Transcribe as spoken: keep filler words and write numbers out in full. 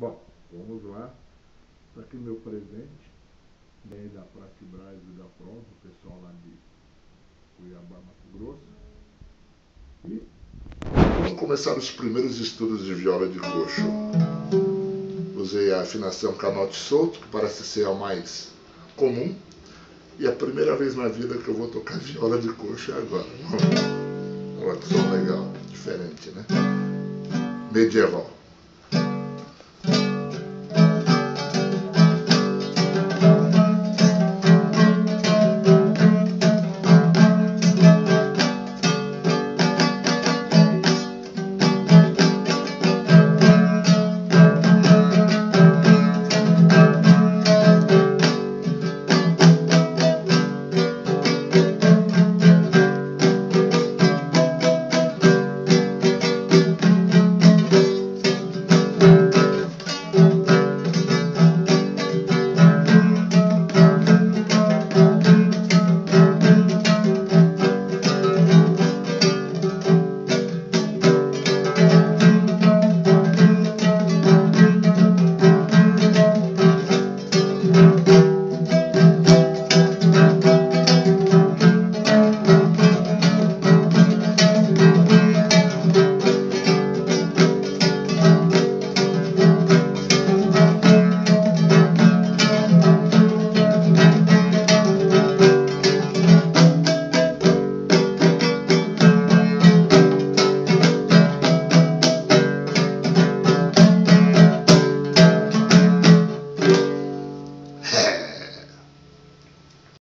Bom, vamos lá. Está aqui meu presente. Vem da Pratibras e da Pronto, o pessoal lá de Cuiabá, Mato Grosso. E vamos começar os primeiros estudos de viola de coxo. Usei a afinação canote solto, que parece ser a mais comum. E a primeira vez na vida que eu vou tocar viola de coxo é agora. Olha que som legal, diferente, né? Medieval.